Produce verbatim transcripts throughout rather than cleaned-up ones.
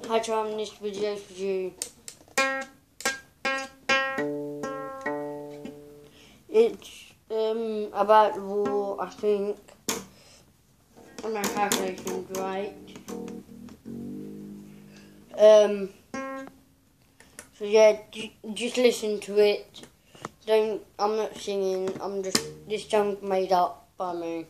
Hi Tom, this video is for you. It's um about the war, I think. And my calculation's right. Um so yeah, j just listen to it. Don't I'm not singing, I'm just this song's made up by me.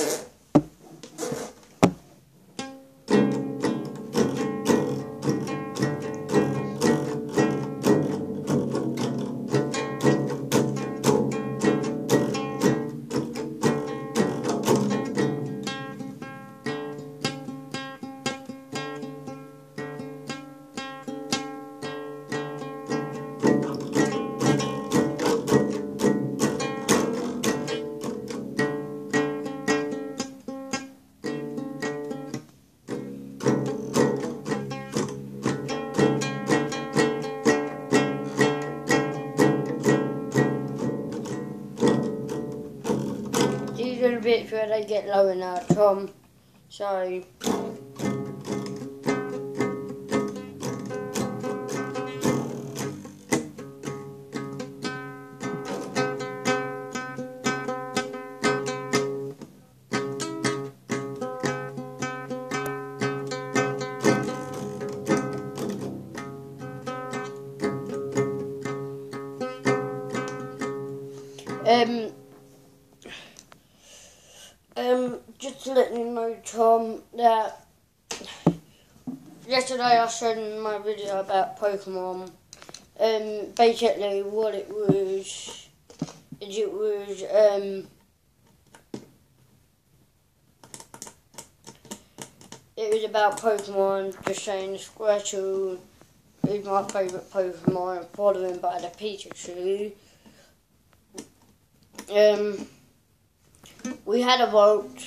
These are the bits where they get lower now, Tom. So um Um, just to let you know, Tom, that yesterday I showed in my video about Pokemon. Um, basically what it was, is it was, um, it was about Pokemon, just saying Squirtle is my favourite Pokemon, following by the Pikachu. Um, we had a vote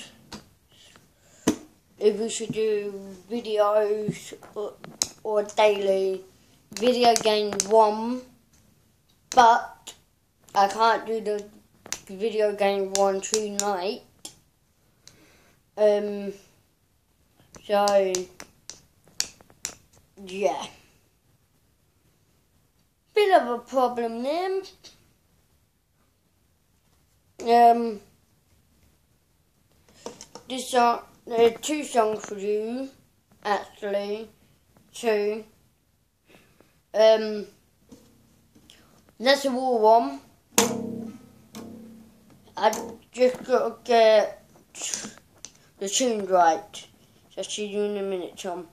if we should do videos or, or daily video game one, but I can't do the video game one tonight. Um, so yeah, bit of a problem then. Um. This song, there are two songs for you, actually, two. Um, that's a war one. I just got to get the tune right. So I'll see you in a minute, Tom.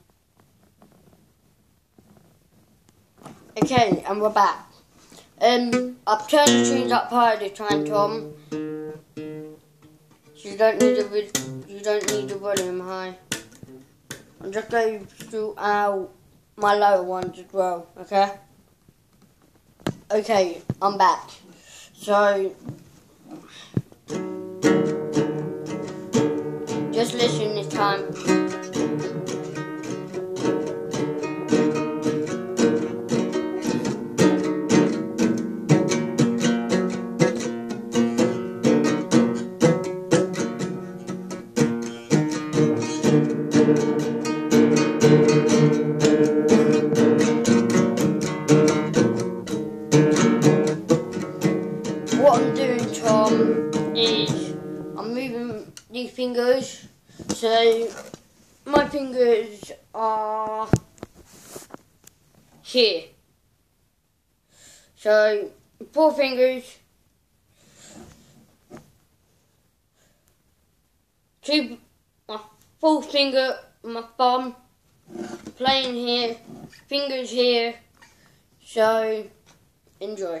Okay, and we're back. Um, I've turned the tunes up higher this time, Tom. So you don't need the vid you don't need the volume high. I'm just going through out my lower ones as well, okay? Okay, I'm back. So just listen this time. What I'm doing, Tom, is I'm moving these fingers. So my fingers are here. So four fingers, two, my fourth finger, my thumb, playing here, fingers here. So enjoy.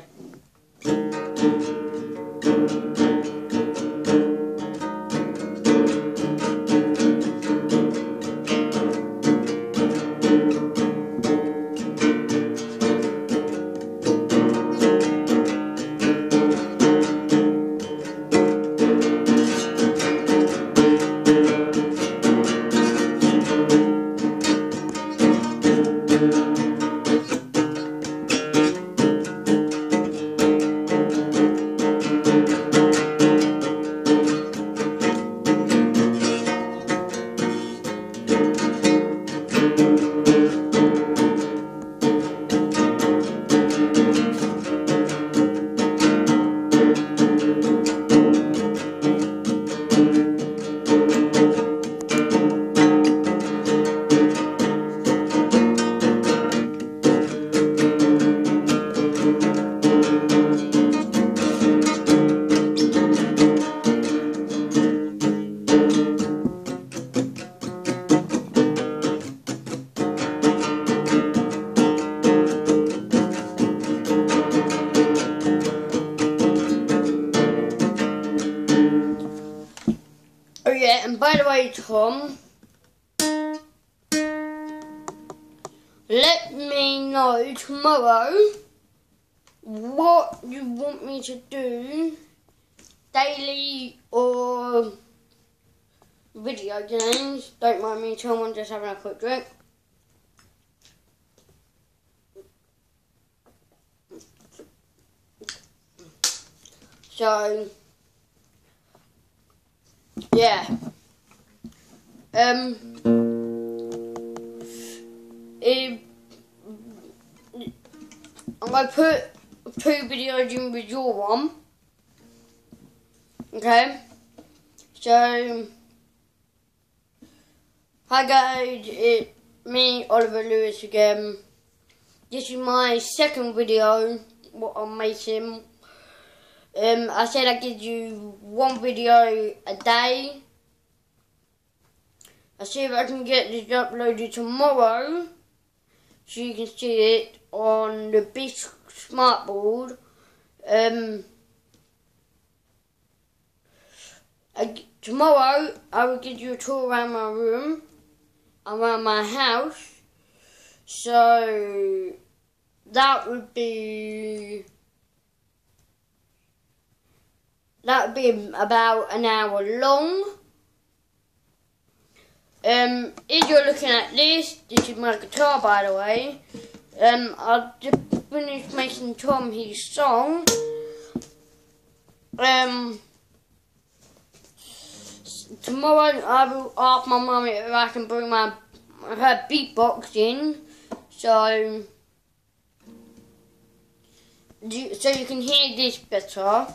com. Let me know tomorrow what you want me to do, daily or video games. Don't mind me, Tom, I'm just having a quick drink. So, yeah. Um, if, I'm going to put two videos in with your one. Okay? So, hi guys, it's me, Oliver Lewis again. This is my second video, what I'm making. Um, I said I'd give you one video a day. I'll see if I can get this uploaded tomorrow, so you can see it on the big smartboard. Um, I, tomorrow I will give you a tour around my room, around my house. So that would be that would be about an hour long. Um, if you're looking at this, this is my guitar, by the way. Um, I've just finished making Tom his song. Um, tomorrow I will ask my mum if I can bring my her beatbox in, so you, so you can hear this better.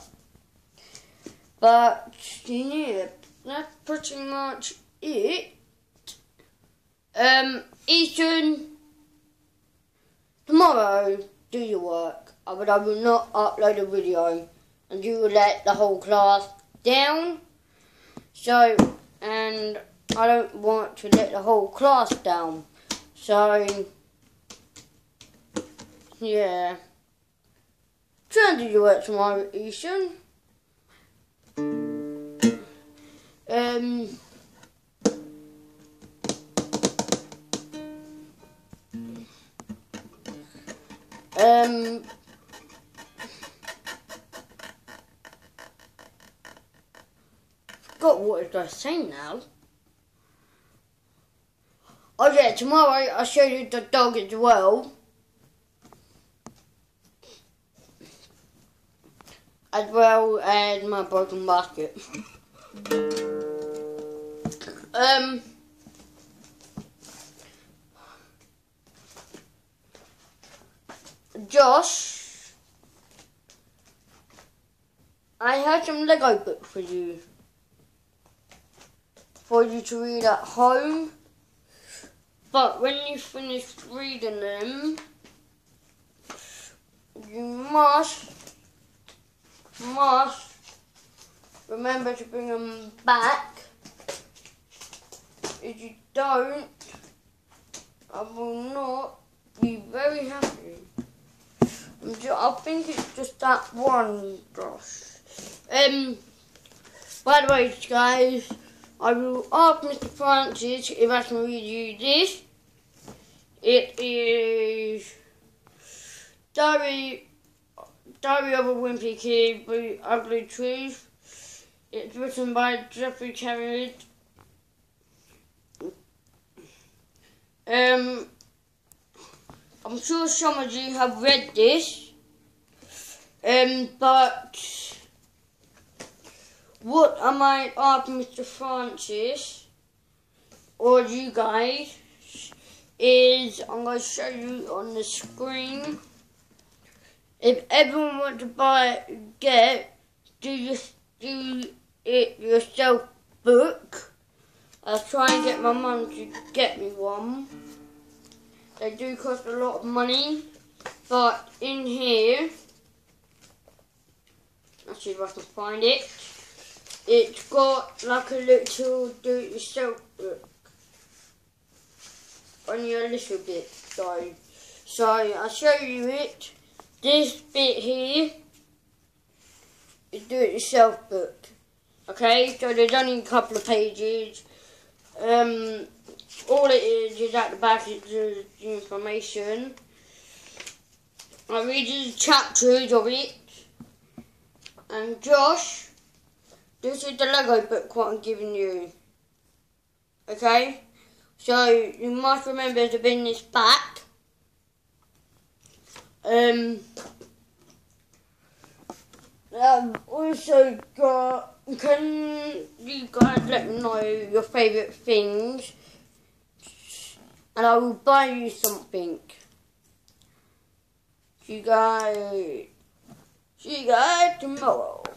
But yeah, that's pretty much it. Um, Ethan, tomorrow do your work, but I will not upload a video, and you will let the whole class down. So, and I don't want to let the whole class down. So, yeah. Try and do your work tomorrow, Ethan. Um. Um, forgot what was I saying now. Oh yeah, tomorrow I'll show you the dog as well. As well as my broken basket. um, Josh, I have some Lego books for you, for you to read at home, but when you finish reading them, you must, must remember to bring them back. If you don't, I will not be very happy. I think it's just that one, Josh. Um, by the way, guys, I will ask Mister Francis if I can read you this. It is Diary, Diary of a Wimpy Kid with Ugly Truth. It's written by Jeffrey Carrot. Um, I'm sure some of you have read this, um, but what I might ask Mister Francis or you guys is I'm going to show you on the screen. If everyone wants to buy, get, do you do it yourself book. I'll try and get my mum to get me one. They do cost a lot of money, but in here, let's see if I can find it. It's got like a little do-it-yourself book. Only a little bit though. So I'll show you it. This bit here is do-it-yourself book. Okay, so there's only a couple of pages. Um, all it is is at the back is the information. I read the chapters of it. And Josh, this is the Lego book what I'm giving you. Okay? So you must remember to bring this back. Um I've also got, can you guys let me know your favourite things and I will buy you something. See you guys, see you guys tomorrow.